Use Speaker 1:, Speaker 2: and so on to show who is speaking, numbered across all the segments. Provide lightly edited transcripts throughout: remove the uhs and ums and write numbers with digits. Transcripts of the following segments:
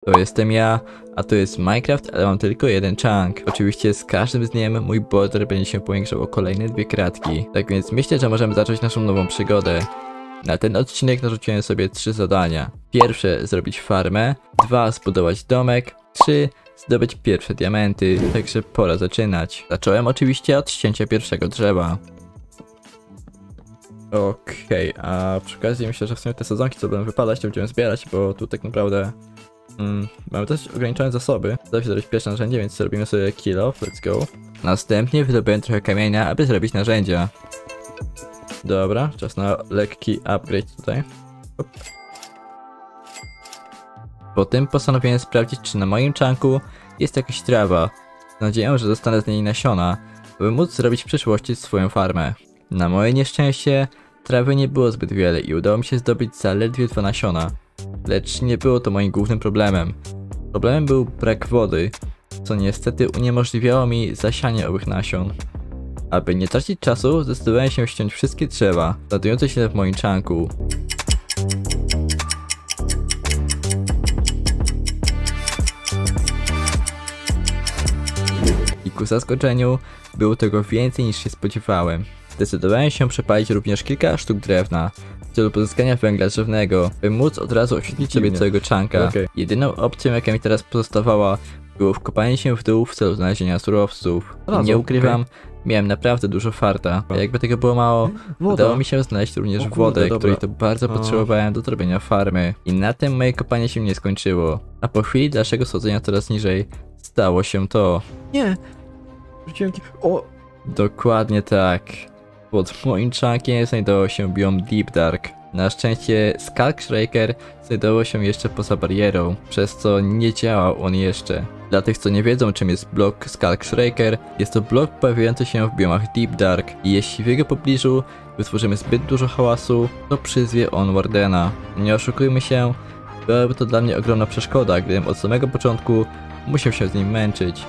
Speaker 1: To jestem ja, a to jest Minecraft, ale mam tylko jeden chunk. Oczywiście z każdym z dniem mój border będzie się powiększał o kolejne 2 kratki. Tak więc myślę, że możemy zacząć naszą nową przygodę. Na ten odcinek narzuciłem sobie 3 zadania. Pierwsze, zrobić farmę. 2, zbudować domek. 3, zdobyć pierwsze diamenty. Także pora zaczynać. Zacząłem oczywiście od ścięcia pierwszego drzewa. Okej, a przy okazji myślę, że w sumie te sezonki, co będą wypadać, to będziemy zbierać, bo tu tak naprawdę mamy też ograniczone zasoby. Da się zrobić pierwsze narzędzie, więc zrobimy sobie kill off, let's go. Następnie wydobyłem trochę kamienia, aby zrobić narzędzia. Dobra, czas na lekki upgrade tutaj. Hop. Potem postanowiłem sprawdzić, czy na moim chunku jest jakaś trawa. Z nadzieją, że dostanę z niej nasiona, aby móc zrobić w przyszłości swoją farmę. Na moje nieszczęście trawy nie było zbyt wiele i udało mi się zdobyć zaledwie 2 nasiona. Lecz nie było to moim głównym problemem. Problemem był brak wody, co niestety uniemożliwiało mi zasianie owych nasion. Aby nie tracić czasu, zdecydowałem się ściąć wszystkie drzewa znajdujące się w moim chunku. I ku zaskoczeniu było tego więcej niż się spodziewałem. Zdecydowałem się przepalić również kilka sztuk drewna w celu pozyskania węgla drzewnego, by móc od razu oświetlić sobie całego chunka. Jedyną opcją, jaka mi teraz pozostawała, było wkopanie się w dół w celu znalezienia surowców. I nie ukrywam, miałem naprawdę dużo farta. A jakby tego było mało, udało mi się znaleźć również wodę, której to bardzo potrzebowałem do zrobienia farmy. I na tym moje kopanie się nie skończyło. A po chwili dalszego schodzenia coraz niżej, stało się to.
Speaker 2: Nie! Rzuciłem ci... O!
Speaker 1: Dokładnie tak. Pod moim chunkiem znajdował się biom Deep Dark. Na szczęście Skalk-Shraker znajdował się jeszcze poza barierą, przez co nie działał on jeszcze. Dla tych, co nie wiedzą, czym jest blok Skalk-Shraker, jest to blok pojawiający się w biomach Deep Dark i jeśli w jego pobliżu wytworzymy zbyt dużo hałasu, to przyzwie on Wardena. Nie oszukujmy się, byłaby to dla mnie ogromna przeszkoda, gdybym od samego początku musiał się z nim męczyć.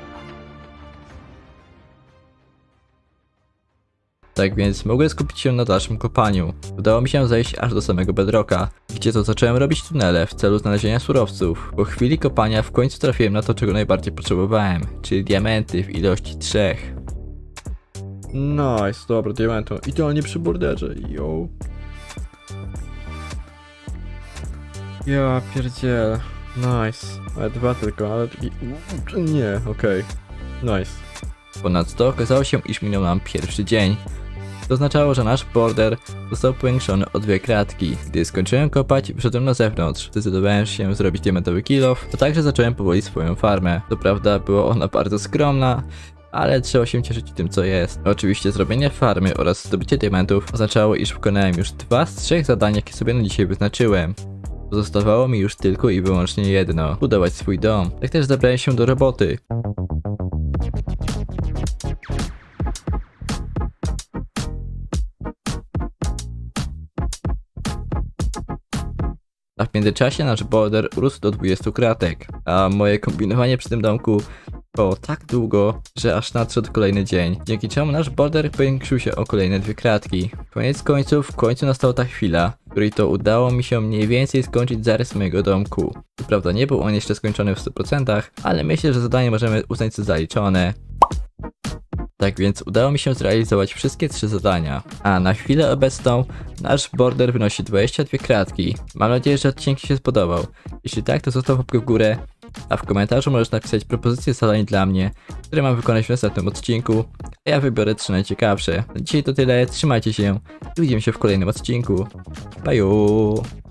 Speaker 1: Tak więc mogłem skupić się na dalszym kopaniu. Udało mi się zejść aż do samego bedrocka, gdzie to zacząłem robić tunele w celu znalezienia surowców. Po chwili kopania w końcu trafiłem na to, czego najbardziej potrzebowałem, czyli diamenty w ilości 3.
Speaker 2: Nice, dobra, diamentu. Idealnie przy borderze, yo. Ja pierdzielę. Nice. Ale 2 tylko, ale... Nie, okej. Nice.
Speaker 1: Ponadto okazało się, iż minął nam pierwszy dzień. To oznaczało, że nasz border został powiększony o 2 kratki. Gdy skończyłem kopać, wyszedłem na zewnątrz. Zdecydowałem się zrobić diamentowy kill off, to także zacząłem powoli swoją farmę. Co prawda była ona bardzo skromna, ale trzeba się cieszyć tym, co jest. Oczywiście zrobienie farmy oraz zdobycie diamentów oznaczało, iż wykonałem już 2 z 3 zadań, jakie sobie na dzisiaj wyznaczyłem. Pozostawało mi już tylko i wyłącznie jedno: budować swój dom. Tak też zabrałem się do roboty. A w międzyczasie nasz border urósł do 20 kratek, a moje kombinowanie przy tym domku trwało tak długo, że aż nadszedł kolejny dzień, dzięki czemu nasz border powiększył się o kolejne 2 kratki. Koniec końców, w końcu nastała ta chwila, w której to udało mi się mniej więcej skończyć zarys mojego domku. Co prawda nie był on jeszcze skończony w 100%, ale myślę, że zadanie możemy uznać za zaliczone. Tak więc udało mi się zrealizować wszystkie 3 zadania, a na chwilę obecną nasz border wynosi 22 kratki. Mam nadzieję, że odcinek Ci się spodobał. Jeśli tak, to zostaw łapkę w górę, a w komentarzu możesz napisać propozycje zadań dla mnie, które mam wykonać w następnym odcinku, a ja wybiorę 3 najciekawsze. Na dzisiaj to tyle, trzymajcie się i widzimy się w kolejnym odcinku. Bye!